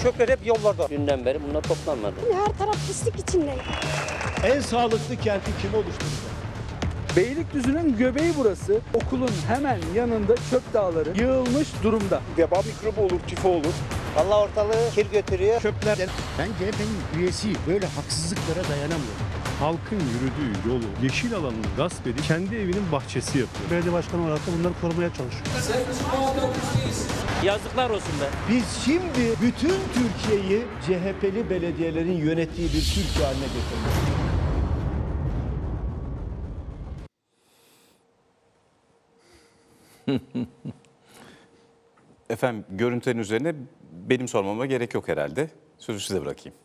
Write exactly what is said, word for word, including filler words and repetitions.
Çöpler hep yollarda. Dünden beri bunlar toplanmadı. Her taraf pislik içinde. En sağlıklı kenti kim oluşturacak? Beylikdüzü'nün göbeği burası. Okulun hemen yanında çöp dağları yığılmış durumda. Veba mikrobu olur, tifo olur. Vallahi ortalığı kir götürüyor. Çöpler Ben C H P'nin üyesiyim. Böyle haksızlıklara dayanamıyorum. Halkın yürüdüğü yolu, yeşil alanını gasp edip kendi evinin bahçesi yapıyor. Belediye başkanı olarak da bunları korumaya çalışıyor. Yazıklar olsun be. biz şimdi bütün Türkiye'yi C H P'li belediyelerin yönettiği bir Türkiye haline getirdik. Efendim görüntülerin üzerine benim sormama gerek yok herhalde. Sözü size bırakayım.